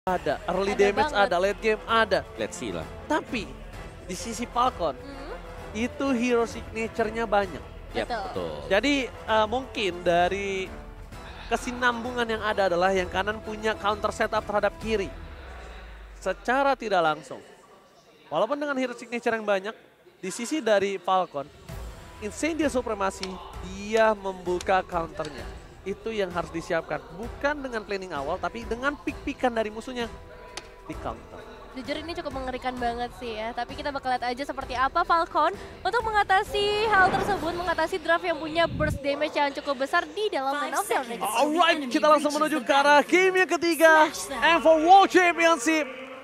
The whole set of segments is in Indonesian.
ada, early Ada damage banget. ada, late game ada. Let's see lah. Tapi di sisi Falcon Hmm, itu hero signature-nya banyak. Yap, Betul. betul. Jadi mungkin dari kesinambungan yang ada adalah yang kanan punya counter setup terhadap kiri. Secara tidak langsung. Walaupun dengan hero signature yang banyak, di sisi dari Falcon, Incendio Supremacy, dia membuka counternya. Itu yang harus disiapkan. Bukan dengan planning awal, tapi dengan pick-pickan dari musuhnya di counter. Jujur ini cukup mengerikan banget sih ya. Tapi kita bakal lihat aja seperti apa Falcon untuk mengatasi hal tersebut, mengatasi draft yang punya burst damage yang cukup besar di dalam lane of Zelda. Alright, kita langsung menuju ke arah game yang ketiga. And for World Championship,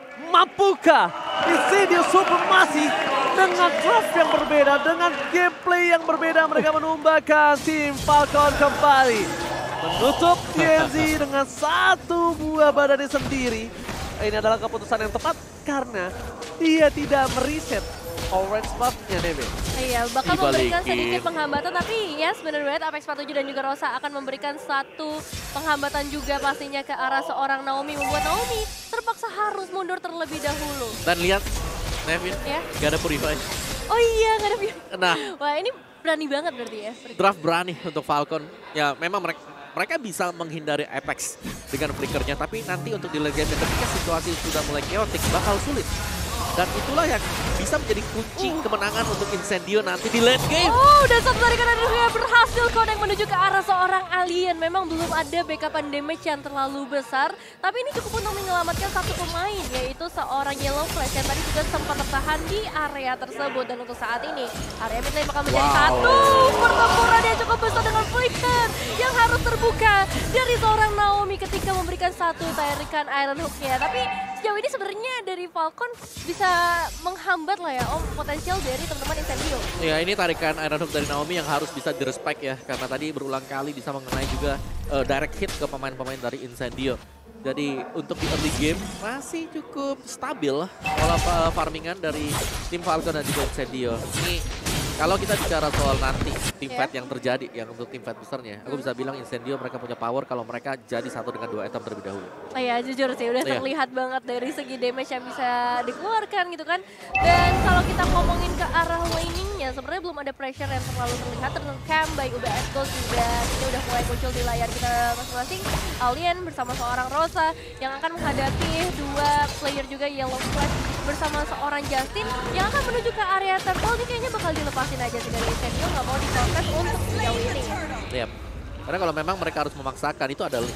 mampukah Incendio Supremacy dengan draft yang berbeda, dengan gameplay yang berbeda, mereka menumbakan tim Falcon kembali. Menutup TNZ dengan satu buah badannya sendiri. Ini adalah keputusan yang tepat karena dia tidak mereset orange buff-nya DB. Iya, bakal memberikan Dibalikin. sedikit penghambatan, tapi yes benar banget Apex 47 dan juga Rosa akan memberikan satu penghambatan juga pastinya ke arah seorang Naomi, membuat Naomi terpaksa harus mundur terlebih dahulu. Dan lihat, Nevin, Ya. gak ada purify. Oh iya, nggak ada Nah, Wah ini berani banget berarti ya. draft berani untuk Falcon. Ya memang mereka bisa menghindari Apex dengan flickernya, tapi nanti untuk di late game ketika situasi sudah mulai chaotic bakal sulit. Dan itulah yang bisa menjadi kunci kemenangan untuk Incendio nanti di late game. Oh, dan satu tarikan yang berhasil connect menuju ke arah seorang alien. Memang belum ada backupan damage yang terlalu besar, tapi ini cukup untuk menyelamatkan satu pemain, yaitu seorang Yellow Flash yang tadi juga sempat tertahan di area tersebut. Dan untuk saat ini, area mid lane bakal menjadi satu pertempuran yang cukup besar dengan flicker yang harus terbuka dari seorang Naomi ketika memberikan satu tarikan Iron Hook-nya. Tapi sejauh ini sebenarnya dari Falcon bisa menghambat lah ya potensial dari teman-teman Incendio. Ya ini tarikan Iron Hook dari Naomi yang harus bisa direspect ya, karena tadi berulang kali bisa mengenai juga direct hit ke pemain-pemain dari Incendio. Jadi untuk di early game masih cukup stabil pola farmingan dari tim Falcon dan juga Incendio. Ini kalau kita bicara soal nanti tim fight yang terjadi, yang untuk tim fight besarnya, aku bisa bilang Incendio mereka punya power kalau mereka jadi satu dengan 2 item terlebih dahulu. Oh iya, jujur sih udah Iya. terlihat banget dari segi damage yang bisa dikeluarkan gitu kan. Dan kalau kita ngomongin ke arah laningnya, sebenarnya belum ada pressure yang terlalu terlihat terkam baik UBS Ghost juga ini udah mulai muncul di layar kita masing-masing. Alien bersama seorang Rosa yang akan menghadapi dua player juga Yellow Flash bersama seorang Justin yang akan menuju ke area temple. Ini kayaknya bakal dilepasin aja sih dari Incendio, nggak mau dikontes untuk sejauh ini. Iya. Karena kalau memang mereka harus memaksakan itu adalah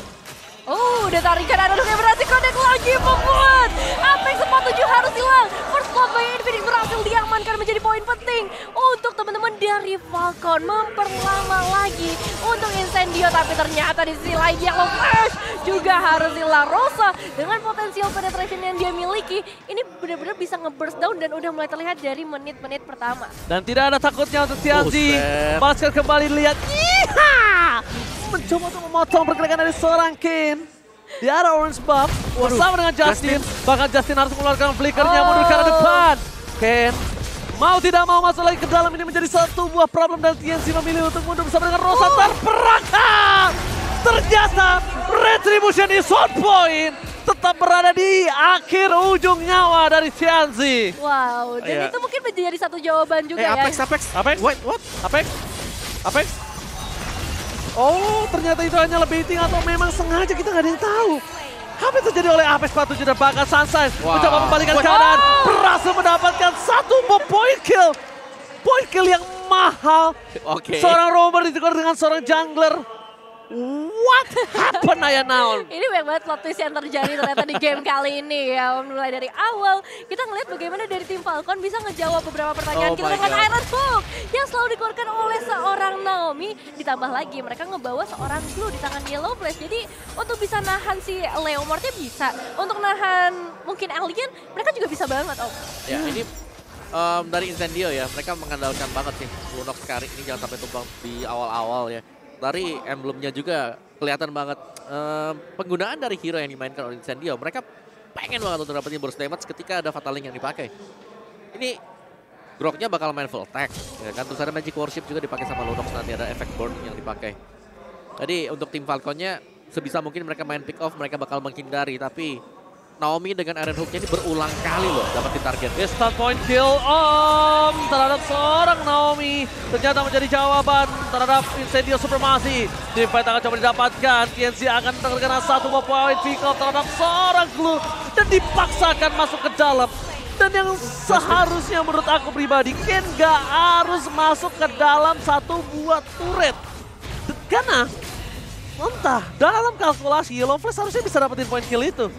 Oh, udah tarikan ada yang berhasil connect lagi membuat Apex 47 harus hilang. First blood by Infinix berhasil diamankan menjadi poin penting untuk teman-teman dari Falcon memperlama lagi untuk Incendio, tapi ternyata di sisi lain Yellow Flash juga harus hilang. Rosa dengan potensial penetration yang dia miliki ini benar-benar bisa nge-burst down dan udah mulai terlihat dari menit-menit pertama. Dan tidak ada takutnya untuk TNZ. Buset. Basket kembali lihat. Iha! Mencoba untuk memotong pergerakan dari seorang Ken. Dia ada orange buff bersama dengan Justin. Bahkan Justin harus mengeluarkan flickernya mundur ke arah depan. Ken mau tidak mau masuk lagi ke dalam, ini menjadi satu buah problem dan TNC memilih untuk mundur bersama dengan Rosa terperangkap. Ternyata Retribution is on point. Tetap berada di akhir ujung nyawa dari TNC. Wow, dan Iya. itu mungkin menjadi satu jawaban juga ya. Apex. Apex? Wait, what? Apex? Apex? Oh, ternyata itu hanya baiting atau memang sengaja, kita nggak ada yang tahu. Apa yang terjadi oleh Apex 47 dan bahkan Sunshine mencoba membalikan keadaan, berhasil mendapatkan satu point kill. Point kill yang mahal. Oke. Seorang roamer ditukar dengan seorang jungler. What happened Ayah Naon? Ini banyak banget plot twist yang terjadi ternyata di game kali ini ya. Mulai dari awal kita ngeliat bagaimana dari tim Falcon bisa ngejawab beberapa pertanyaan Oh kita my dengan God. Iron Hook yang selalu dikeluarkan oleh seorang Naomi. Ditambah lagi mereka ngebawa seorang glue di tangan Yellow Flash. Jadi untuk bisa nahan si Leomordnya bisa. Untuk nahan mungkin Alien mereka juga bisa banget Om. Ya ini dari Incendio ya, mereka mengandalkan banget sih Lunox kali ini jangan sampai tumbang di awal-awal ya. Dari emblemnya juga kelihatan banget penggunaan dari hero yang dimainkan oleh Incendio. Mereka pengen banget untuk dapetin burst damage ketika ada Fatal Link yang dipakai. Ini Groknya bakal main full attack, ya kan? Terus ada Magic Worship juga dipakai sama Lunox, nanti ada efek burn yang dipakai. Jadi untuk tim Falconnya sebisa mungkin mereka main pick off, mereka bakal menghindari. Tapi Naomi dengan Iron Hook-nya ini berulang kali loh dapetin target. Instant point kill terhadap seorang Naomi. Ternyata menjadi jawaban terhadap Incendio Supremacy. Team fight akan coba didapatkan. TNC akan terkena satu buah point pick up terhadap seorang Glue. Dan dipaksakan masuk ke dalam. Dan yang seharusnya menurut aku pribadi, Ken gak harus masuk ke dalam satu buah turret. Karena entah, dalam kalkulasi Yellow Flash harusnya bisa dapetin point kill itu.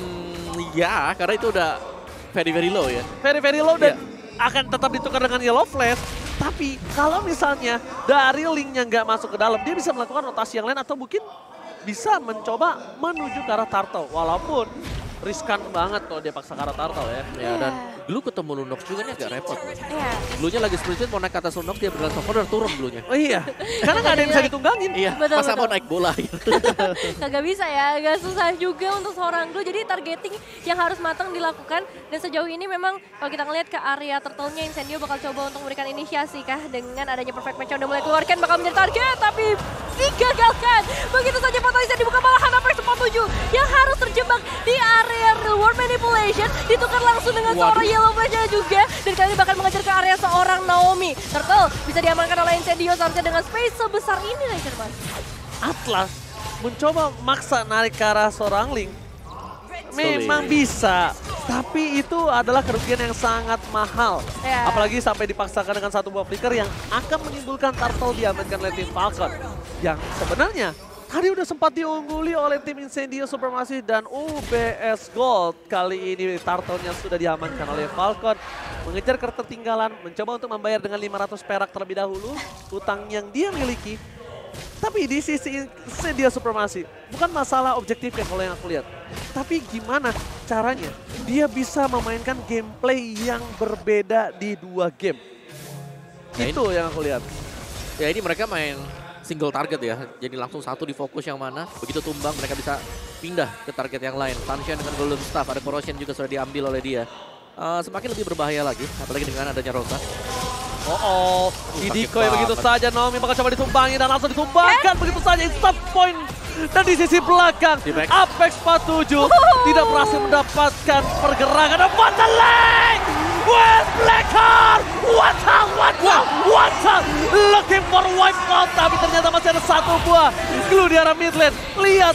Ya, karena itu udah very low ya. Very low dan akan tetap ditukar dengan Yellow Flash. Tapi kalau misalnya dari linknya nggak masuk ke dalam, dia bisa melakukan rotasi yang lain atau mungkin bisa mencoba menuju ke arah Turtle. Walaupun riskan banget kalau dia paksa ke arah Turtle ya. Ya, dan Glue ketemu Lunox juga nih agak repot. Iya. Glue-nya lagi sprint mau naik ke atas Lunox, dia bergerak sofa udah turun Glue-nya. Oh iya, karena nggak ada yang bisa ditunggangin. Iya, Betul, masa mau betul. naik bola gitu. Kagak bisa ya, agak susah juga untuk seorang Glue. Jadi targeting yang harus matang dilakukan. Dan sejauh ini memang kalau kita ngeliat ke area turtle-nya, Incendio bakal coba untuk memberikan inisiasi kah dengan adanya perfect match yang udah mulai keluarkan bakal menjadi target. Tapi digagalkan. Begitu saja Fatalisnya dibuka malahan Apex 47 yang harus terjebak di area reward manipulation. Ditukar langsung dengan seorang Yellow Flash-nya juga. Dan kali ini bahkan mengejar ke area seorang Naomi. Turtle bisa diamankan oleh Incendio seharusnya dengan space sebesar ini, Ranger. Atlas mencoba maksa narik ke arah seorang Link. Memang bisa, tapi itu adalah kerugian yang sangat mahal. Ya. Apalagi sampai dipaksakan dengan satu buah flicker yang akan menimbulkan Turtle diamankan oleh tim Falcon. Yang sebenarnya tadi udah sempat diungguli oleh tim Incendio Supremacy dan UBS Gold. Kali ini Turtle-nya sudah diamankan oleh Falcon. Mengejar ketertinggalan, mencoba untuk membayar dengan 500 perak terlebih dahulu. Hutang yang dia miliki. Tapi di sisi Incendio Supremacy, bukan masalah objektifnya kalau yang aku lihat. Tapi gimana caranya dia bisa memainkan gameplay yang berbeda di dua game. Nah, Itu yang aku lihat. Ya ini mereka main single target ya, jadi langsung satu di fokus yang mana, begitu tumbang mereka bisa pindah ke target yang lain. Sunshine dengan Golden Staff, ada Corrosion juga sudah diambil oleh dia. Semakin lebih berbahaya lagi, apalagi dengan adanya Rosa. Didikoy begitu saja, Naomi bakal coba ditumpangi dan langsung ditumbangkan begitu saja, instant point. Dan di sisi belakang, Apex 47 tidak berhasil mendapatkan pergerakan. Dan Fatalik with Blackheart, what's up, looking for wipeout. Tapi ternyata masih ada satu buah Glue di arah mid lane. Lihat,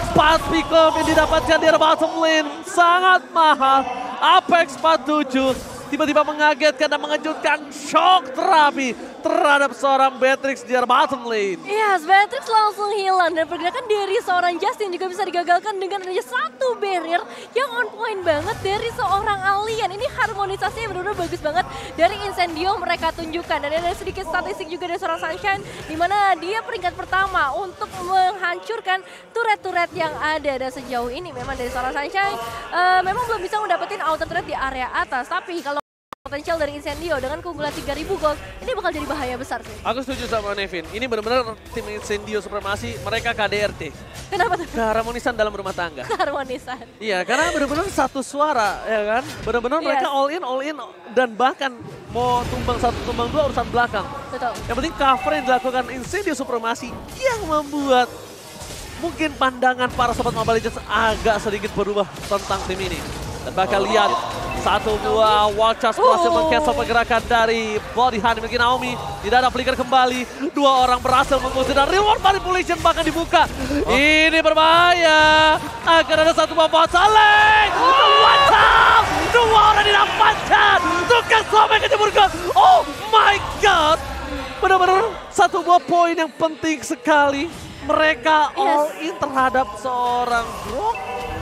4 pick-up yang didapatkan di arah bottom lane, sangat mahal. Apex 47 tiba-tiba mengagetkan dan mengejutkan, shock terapi terhadap seorang Beatrix di arah bottom lane. Yes, Beatrix langsung hilang dan pergerakan dari seorang Justin juga bisa digagalkan dengan adanya satu barrier yang on point banget dari seorang alien. Ini harmonisasinya benar-benar bagus banget dari Incendio mereka tunjukkan. Dan ada sedikit statistik juga dari seorang Sunshine di mana dia peringkat pertama untuk menghancurkan turret-turret yang ada. Dan sejauh ini memang dari seorang Sunshine memang belum bisa mendapatkan outer turret di area atas. Tapi kalau potensial dari Incendio dengan keunggulan 3000 gold, ini bakal jadi bahaya besar sih. Aku setuju sama Nevin, ini benar-benar tim Incendio Supremacy, mereka KDRT. Kenapa tuh? Keharmonisan dalam rumah tangga. Keharmonisan. Iya, karena benar-benar satu suara, ya kan? Benar-benar mereka all in, dan bahkan mau tumbang satu, tumbang dua urusan belakang. Betul. Yang penting cover yang dilakukan Incendio Supremacy yang membuat mungkin pandangan para sobat Mobile Legends agak sedikit berubah tentang tim ini. Dan bakal lihat satu buah wall charge berhasil meng-cancel pergerakan dari body hand milik Naomi. Tidak ada flicker kembali. Dua orang berhasil mengusir dan reward manipulation bahkan dibuka. Ini berbahaya. Akan ada satu buah saling. What's up? Dua orang didapatkan. Tukang sampai ke jebur gol. Oh my god. Benar-benar satu buah poin yang penting sekali. Mereka all in terhadap seorang Brock.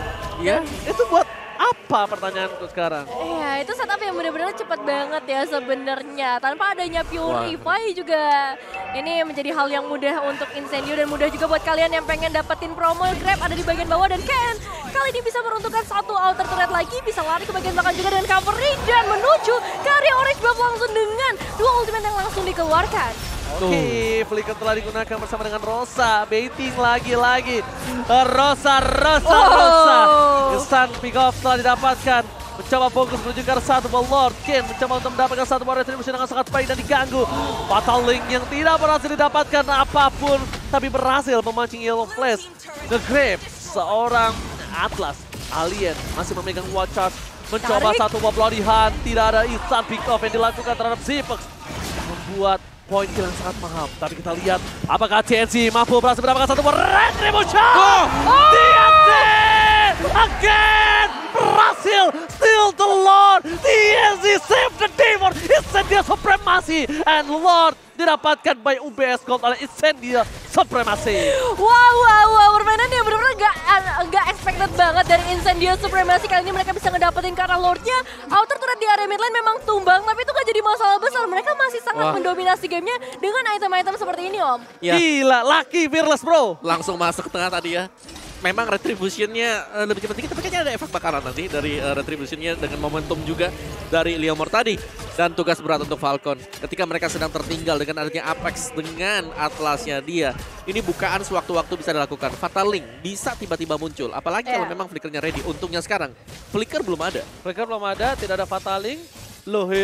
Ya, itu buat apa pertanyaanku sekarang? Iya, itu setup yang benar-benar cepat banget ya sebenarnya. Tanpa adanya Purify juga ini menjadi hal yang mudah untuk Incendio dan mudah juga buat kalian yang pengen dapetin promo Grab ada di bagian bawah. Dan Ken kali ini bisa meruntuhkan satu outer turret lagi, bisa lari ke bagian belakang juga dengan covering dan menuju ke area orange buff langsung dengan dua ultimate yang langsung dikeluarkan. Oke, flicker telah digunakan bersama dengan Rosa, baiting lagi-lagi. Rosa. Instant pick off telah didapatkan. Mencoba fokus menuju ke satu ball Lord. Ken mencoba untuk mendapatkan satu ball retribution dengan sangat baik dan diganggu. Fatal Link yang tidak berhasil didapatkan apapun, tapi berhasil memancing Yellow Flash. The Grave, seorang Atlas Alien masih memegang wall charge. Mencoba Tarik. satu bloody hand. Tidak ada instant pick off yang dilakukan terhadap Zipex. Membuat poin kill yang sangat mahal. Tapi kita lihat apakah TNC mampu berhasil mendapatkan satu retribution. TNC again berhasil steal the Lord. TNC save the demon. Incendia Supremacy and Lord didapatkan by UBS Gold oleh Incendia Supremacy. Wow, permainan yang benar-benar nggak expected banget dari Incendia Supremacy. Kali ini mereka bisa ngedapetin karena Lordnya outer turret di area mid lane memang tumbang, tapi itu gak jadi masalah besar. Mereka masih sangat mendominasi gamenya dengan item-item seperti ini, Om. Ya. Gila, Lucky Fearless bro. Langsung masuk ke tengah tadi ya. Memang retributionnya lebih cepat dikit, tapi kayaknya ada efek bakaran nanti dari retributionnya dengan momentum juga dari Leomord tadi. Dan tugas berat untuk Falcon ketika mereka sedang tertinggal dengan adanya Apex dengan Atlasnya dia. Ini bukaan sewaktu-waktu bisa dilakukan. Fatal Link bisa tiba-tiba muncul, apalagi kalau memang flickernya ready. Untungnya sekarang flicker belum ada. Flicker belum ada, tidak ada Fataling. Lohe.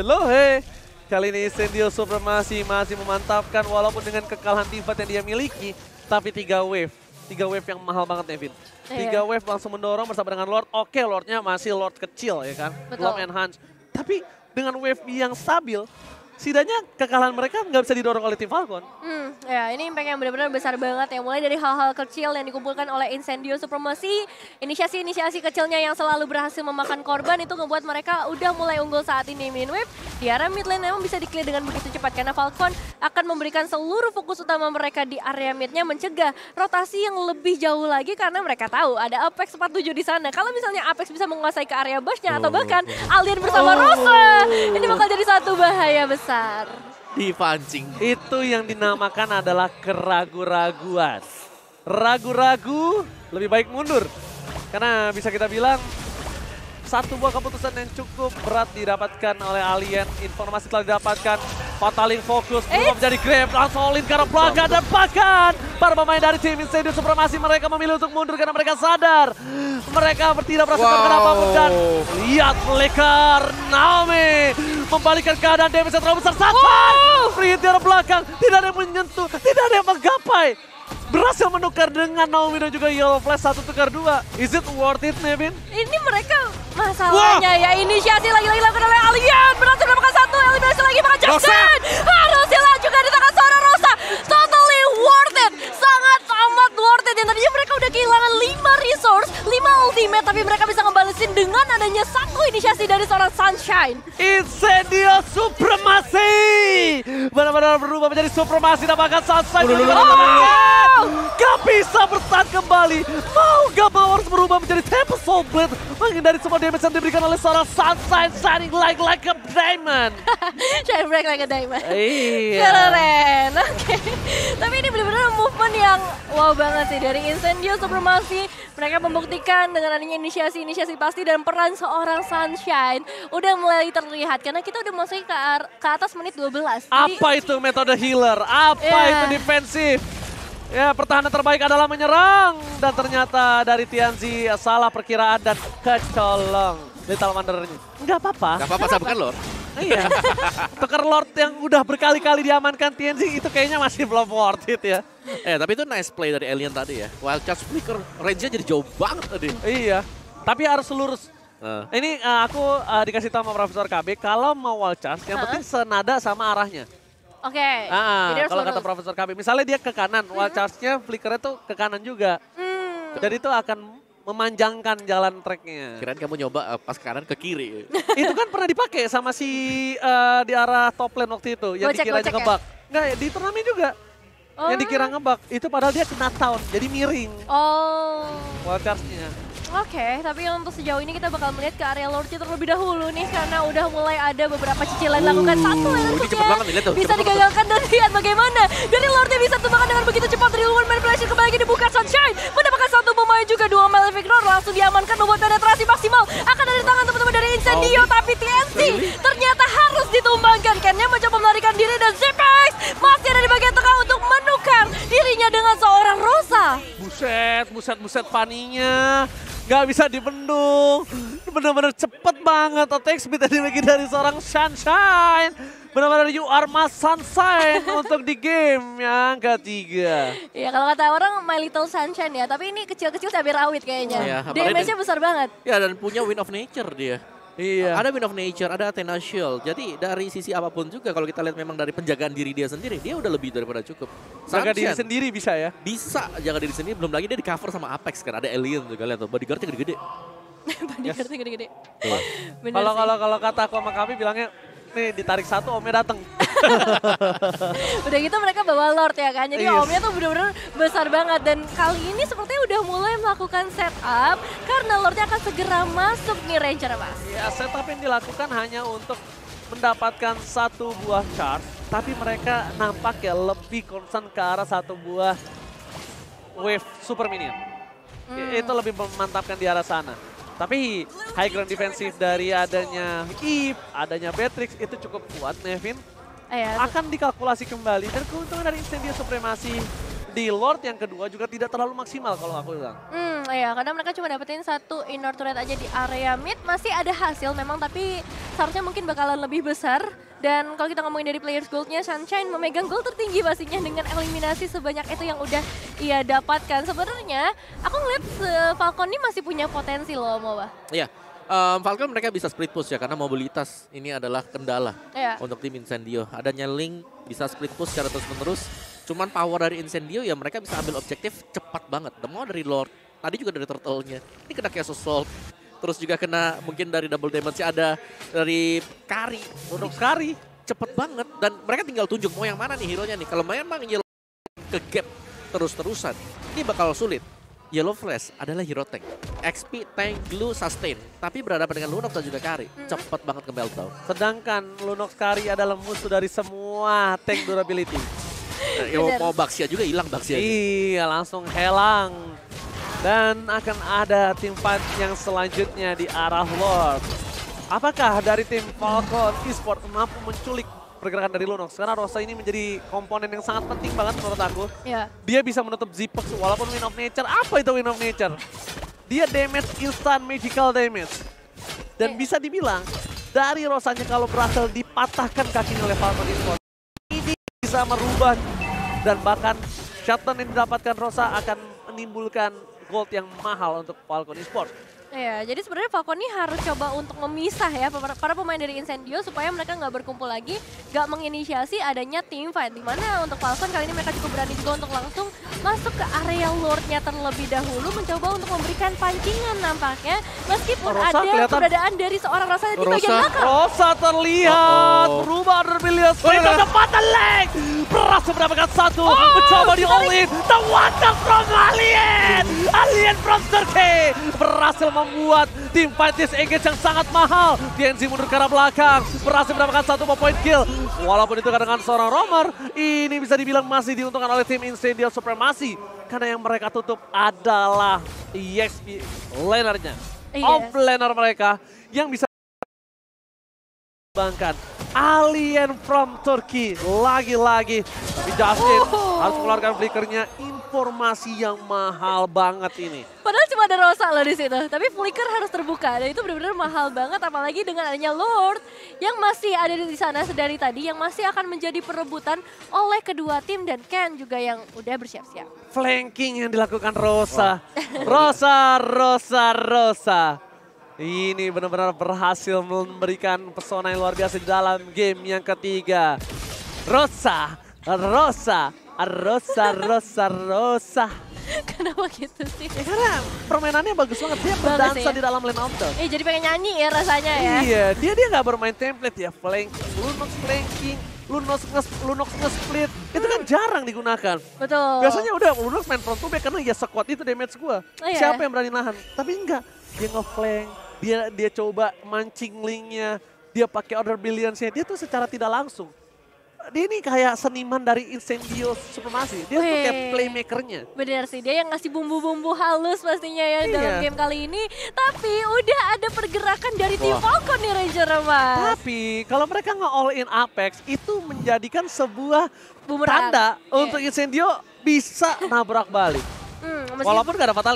Kali ini Incendio Supremacy masih memantapkan walaupun dengan kekalahan Tivat yang dia miliki. Tapi 3 wave. 3 wave yang mahal banget Nevin. 3 wave langsung mendorong bersama dengan Lord. Oke, Lordnya masih Lord kecil ya kan. Betul. Long enhance. Tapi dengan wave yang stabil, setidaknya kekalahan mereka nggak bisa didorong oleh tim Falcon. Ya ini impact yang benar-benar besar banget ya. Mulai dari hal-hal kecil yang dikumpulkan oleh Incendio Supremacy, inisiasi kecilnya yang selalu berhasil memakan korban itu ngebuat mereka udah mulai unggul saat ini. Minwave di area mid lane memang bisa di-clear dengan begitu cepat karena Falcon akan memberikan seluruh fokus utama mereka di area midnya mencegah rotasi yang lebih jauh lagi karena mereka tahu ada Apex 47 di sana. Kalau misalnya Apex bisa menguasai ke area bushnya atau bahkan Alien bersama Rosa, ini bakal jadi satu bahaya besar. Dipancing. Itu yang dinamakan adalah keragu-raguan. Ragu-ragu lebih baik mundur. Karena bisa kita bilang satu buah keputusan yang cukup berat didapatkan oleh Alien. Informasi telah didapatkan. Fataling fokus belum menjadi grab. Langsung all in karena belakang dan bahkan para pemain dari tim Incendio Supremacy mereka memilih untuk mundur karena mereka sadar mereka tidak berhasil melakukan apapun. Dan lihat flicker Naomi membalikkan keadaan damage yang terlalu besar. Free di arah belakang, tidak ada yang menyentuh, tidak ada yang menggapai. Berhasil menukar dengan Naomi dan juga Yellow Flash 1 tukar 2. Is it worth it, Nevin? Ini mereka masalahnya ya inisiasi lagi-lagi dilakukan oleh Alien. Berhasil mendapatkan satu, eliminasi lagi maka Jackson. Harus hilang juga di tangan seorang Rosa. Totally worth it. Sangat amat worth it. Dan tadinya mereka udah kehilangan 5 resource, 5 ultimate. Tapi mereka bisa ngebalesin dengan adanya satu inisiasi dari seorang Sunshine. Incendio Supremacy benar-benar berubah menjadi Supremacy. Dapatkan Sunshine. Gak bisa bertahan kembali. Mau gak mau harus berubah menjadi Temple Soul Blade. Menghindari semua damage yang diberikan oleh seorang Sunshine. Shining like a diamond. Shine break like a diamond. Iya. Keren. Oke. Tapi ini benar-benar movement yang wow banget sih dari Incendio Supremacy. Mereka membuktikan dengan adanya inisiasi pasti dan peran seorang Sunshine udah mulai terlihat. Karena kita udah masuk ke atas menit 12. Apa itu metode healer? Apa itu defensif? Ya, pertahanan terbaik adalah menyerang. Dan ternyata dari Tianzi salah perkiraan dan kecolong Lethal Wanderer-nya. Enggak apa-apa. Gak apa-apa, saya bukan Lord. Iya. Tukar Lord yang udah berkali-kali diamankan Tianzi itu kayaknya masih belum worth it ya. Tapi itu nice play dari Alien tadi ya. Wild Charge Flicker range-nya jadi jauh banget tadi. Iya. Tapi harus lurus. Ini aku dikasih tahu sama Profesor KB kalau mau wall charge yang penting senada sama arahnya. Oke. Kalau kata Profesor KB, misalnya dia ke kanan, wall charge-nya flickernya tuh ke kanan juga. Jadi itu akan memanjangkan jalan tracknya. Kirain kamu nyoba pas kanan ke kiri. Itu kan pernah dipakai sama si di arah top lane waktu itu, yang dikiranya ngebug. Enggak, di turnamen juga. Yang dikira ngebug, itu padahal dia kena town, jadi miring. Wall charge-nya. Oke, tapi untuk sejauh ini kita bakal melihat ke area Lordnya terlebih dahulu nih karena udah mulai ada beberapa cicilan lakukan satu ini cepet banget nih, lihat tuh. bisa digagalkan dan lihat bagaimana dari Lordnya bisa tumbangkan dengan begitu cepat dari luar manipulation kembali lagi dibuka Sunshine mendapatkan satu pemain juga dua Malefic Roar langsung diamankan membuat penetrasi maksimal akan dari tangan teman-teman dari Incendio tapi TNC ternyata harus ditumbangkan. Ken-nya mencoba melarikan diri dan Zipex masih ada di bagian tengah untuk menukar dirinya dengan seorang Rosa. Buset paninya. Gak bisa dibendung. Bener-bener cepet banget attack speed tadi lagi dari seorang Sunshine. Benar-benar you are my sunshine untuk di game yang ketiga. Ya kalau kata orang My Little Sunshine ya, tapi ini kecil-kecil cabai rawit kayaknya. Iya, apalagi Damage-nya besar banget. Ya dan punya Wind of Nature dia. Iya. Ada Wind of Nature, ada Athena Shield. Jadi dari sisi apapun juga kalau kita lihat memang dari penjagaan diri dia sendiri, dia udah lebih daripada cukup. Jaga diri Sunshine sendiri bisa ya. bisa jaga diri sendiri, belum lagi dia di cover sama Apex kan. Ada Alien juga lihat tuh, bodyguardnya gede-gede. Bodyguardnya gede-gede. Bener Kalau sih. kalau kata aku sama kami bilangnya nih ditarik satu omnya dateng. Udah gitu mereka bawa Lord ya kan, jadi Yes. omnya tuh bener-bener besar banget. Dan kali ini sepertinya udah mulai melakukan setup karena Lordnya akan segera masuk nih Ranger Mas. Ya setup yang dilakukan hanya untuk mendapatkan satu buah charge. Tapi mereka nampak ya lebih concern ke arah satu buah wave super minion. Itu lebih memantapkan di arah sana. Tapi high ground defensif dari adanya Eve, adanya Beatrix itu cukup kuat Nevin. Akan dikalkulasi kembali dan keuntungan dari Incendio Supremacy di Lord yang kedua juga tidak terlalu maksimal kalau aku bilang. Iya, karena mereka cuma dapetin satu indoor turret aja di area mid. Masih ada hasil memang, tapi seharusnya mungkin bakalan lebih besar. Dan kalau kita ngomongin dari players gold-nya, Sunshine memegang gold tertinggi pastinya dengan eliminasi sebanyak itu yang udah ia dapatkan. Sebenarnya aku ngeliat Falcon ini masih punya potensi loh, Moba. Iya, Falcon mereka bisa split push ya karena mobilitas ini adalah kendala untuk tim Incendio. Adanya Link bisa split push secara terus-menerus. Cuman power dari Incendio ya mereka bisa ambil objektif cepat banget. Mau dari Lord, tadi juga dari Turtle-nya. Ini kena Chaos Assault. Terus juga kena mungkin dari double damage ada dari Kari. Untuk Kari cepet banget. Dan mereka tinggal tunjuk mau yang mana nih hero-nya nih. Kalau memang Yellow ke gap terus-terusan, ini bakal sulit. Yellow Flash adalah hero tank. XP, tank, glue, sustain. Tapi berhadapan dengan Lunox dan juga Kari. Cepet banget ke meltdown. Sedangkan Lunox Kari adalah musuh dari semua tank durability. Mau Baxia juga hilang Baxia. Iya, langsung helang. Dan akan ada tim fight yang selanjutnya di arah Lord. Apakah dari tim Falcon Esports mampu menculik pergerakan dari Lunox? Karena Rosa ini menjadi komponen yang sangat penting banget menurut aku. Dia bisa menutup Zipex walaupun Wind of Nature. Apa itu Wind of Nature? Dia damage instant magical damage. Dan bisa dibilang dari Rosanya kalau berhasil dipatahkan kakinya oleh Falcon Esports, ini bisa merubah dan bahkan shutdown yang didapatkan Rosa akan menimbulkan gold yang mahal untuk Falcon Esports. Iya, jadi sebenarnya Falcon ini harus coba untuk memisah ya para pemain dari Incendio supaya mereka nggak berkumpul lagi, nggak menginisiasi adanya team fight. Dimana untuk Falcon kali ini mereka cukup berani juga untuk langsung masuk ke area Lordnya terlebih dahulu, mencoba untuk memberikan pancingan nampaknya. Meskipun Rosa ada kelihatan. keberadaan dari seorang Rosa di bagian belakang. Rosa terlihat berubah under Billions. Itu kecepatan leg. Berhasil mendapatkan satu. Mencoba di all in. The wonder from Alien. Alien from Turkey. Berhasil membuat tim fight disengage yang sangat mahal. TNC mundur ke arah belakang. Berhasil mendapatkan satu point kill. Walaupun itu dengan seorang Romer. Ini bisa dibilang masih diuntungkan oleh tim Incendio Supremacy. Karena yang mereka tutup adalah EXP lanernya. Off laner mereka yang bisa bangkan Alien from Turkey lagi-lagi. Tapi Justin harus mengeluarkan flickernya. Informasi yang mahal banget ini. Padahal cuma ada Rosa loh di situ, tapi flicker harus terbuka dan itu benar-benar mahal banget, apalagi dengan adanya Lord yang masih ada di sana sedari tadi, yang masih akan menjadi perebutan oleh kedua tim dan Ken juga yang udah bersiap-siap. Flanking yang dilakukan Rosa. Rosa. Ini benar-benar berhasil memberikan pesona yang luar biasa di dalam game yang ketiga. Rosa. Kenapa gitu sih? Ya karena permainannya bagus banget. Dia berdansa di dalam lane out. Jadi pengen nyanyi ya rasanya ya. Iya, dia nggak bermain template ya. Flanking, Lunox nge-split. Itu kan jarang digunakan. Betul. Biasanya udah Lunox main front to back karena ya squad itu damage gua. Siapa yang berani nahan? Tapi enggak. Dia nge-flank, dia coba mancing linknya, dia pakai order billions-nya. Dia tuh secara tidak langsung. Dia ini kayak seniman dari Incendio Supremacy. Dia tuh kayak playmakernya. Bener sih, dia yang ngasih bumbu-bumbu halus pastinya ya dalam game kali ini. Tapi udah ada pergerakan dari tim Falcon nih Ranger Mas. Tapi kalau mereka nge-all in Apex, itu menjadikan sebuah Bumerang. tanda untuk Incendio bisa nabrak balik. Walaupun gak ada Fataling.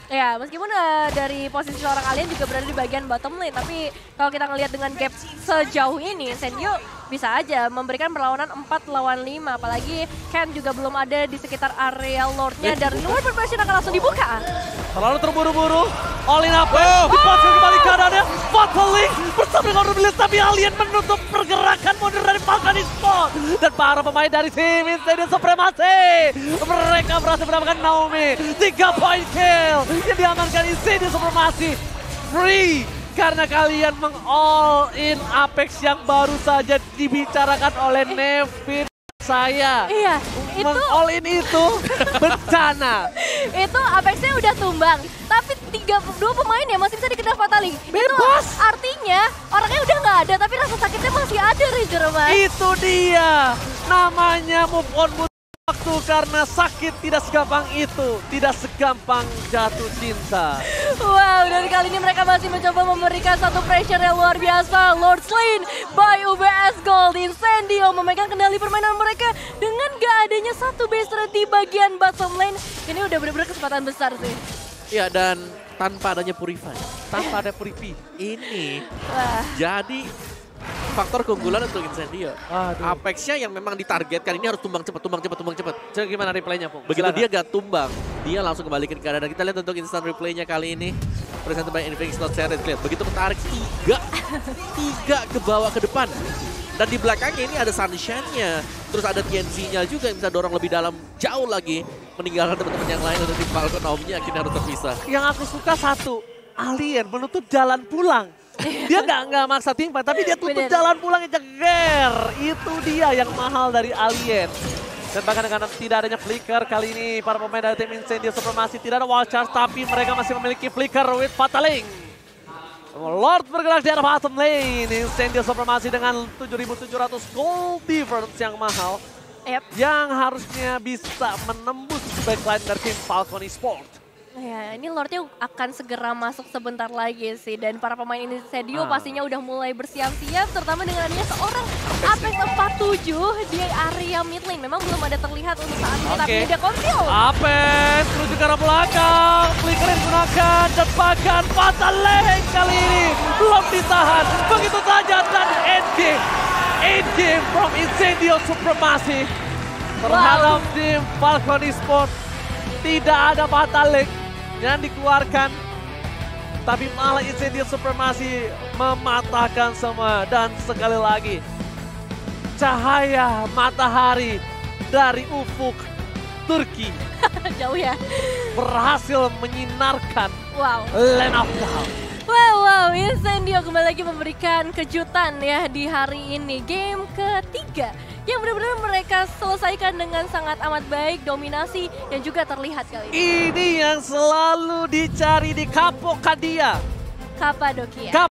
Ya, meskipun dari posisi seorang alien juga berada di bagian bottom lane, tapi kalau kita ngelihat dengan gap sejauh ini, Incendio bisa aja memberikan perlawanan 4 lawan 5, apalagi Ken juga belum ada di sekitar area Lordnya, dari luar preparation akan langsung dibuka. Terlalu terburu-buru, all in apa? Dipasang kembali keadaannya, Fatally bersama dengan Rubilis, tapi alien menutup pergerakan mundur dari Falcon Esports. Dan para pemain dari tim Incendio Supremacy, mereka berhasil mendapatkan Naomi, 3 point kill yang diamankan Incendio Supremacy. Free karena kalian meng-all in Apex yang baru saja dibicarakan oleh Nevin. Saya Iya, itu meng-all in itu bencana. itu Apexnya udah tumbang, tapi 2 pemain ya masih bisa dikejar Fatally. Bebas. Itu artinya orangnya udah nggak ada, tapi rasa sakitnya masih ada, Ranger, Mas. Itu dia, namanya move on butuh waktu karena sakit tidak segampang itu, tidak segampang jatuh cinta. Wow, dan kali ini mereka masih mencoba memberikan satu pressure yang luar biasa. Lord Slain by UBS Gold. Incendio memegang kendali permainan mereka dengan gak adanya satu base trade di bagian bottom lane. Ini udah benar-benar kesempatan besar sih. Ya, dan tanpa adanya Purify, tanpa ada Purify, ini Wah. jadi faktor keunggulan untuk Incendio. Aduh. Apexnya yang memang ditargetkan ini harus tumbang cepat, tumbang cepat, tumbang cepat. Coba gimana replaynya, Pung? Begitu Silakan. dia gak tumbang, dia langsung kembalikan ke keadaan. Kita lihat untuk instant replaynya kali ini. Presented by Infinix Not Series. Lihat, begitu ketarik tiga ke bawah ke depan. Dan di belakangnya ini ada Sunshine-nya. Terus ada TNC-nya juga yang bisa dorong lebih dalam jauh lagi. Meninggalkan teman-teman yang lain untuk tim Falcon. Naomi akhirnya harus terpisah. Yang aku suka satu, alien menutup jalan pulang. Dia nggak maksa timpan, tapi dia tutup Bener. jalan pulang yang jeger. Itu dia yang mahal dari alien. Dan bahkan dengan tidak adanya flicker kali ini, para pemain dari tim Incendio Supremacy tidak ada wall charge, tapi mereka masih memiliki flicker with Fataling. Lord bergerak di arah bottom lane. Incendio Supremacy dengan 7.700 gold difference yang mahal. Yep. Yang harusnya bisa menembus backline dari tim Falcon Esports. Ya, ini Lordnya akan segera masuk sebentar lagi sih. Dan para pemain ini Incendio pastinya udah mulai bersiap-siap, terutama dengan adanya seorang Apex 47 di area mid lane. Memang belum ada terlihat untuk saat ini, tapi dia konsil. Apex menuju ke arah belakang, flicker yang digunakan dan bahkan Fataling kali ini belum ditahan. Begitu saja dan endgame from Incendio Supremacy terhadap tim Falcon Esports. Tidak ada Fataling yang dikeluarkan, tapi malah Incendio Supremacy mematahkan semua. Dan sekali lagi, cahaya matahari dari ufuk Turki Jauh ya. berhasil menyinarkan Wow. Land of Dawn. Wow, Incendio kembali lagi memberikan kejutan ya di hari ini. Game ketiga yang benar-benar mereka selesaikan dengan sangat amat baik, dominasi yang juga terlihat kali ini. Ini yang selalu dicari di Kapokadia. Kapadokia.